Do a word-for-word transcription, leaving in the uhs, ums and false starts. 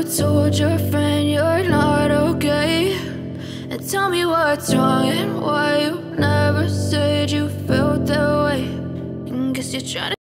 told your friend you're not okay? And tell me what's wrong and why you never said you felt that way. And guess you're trying to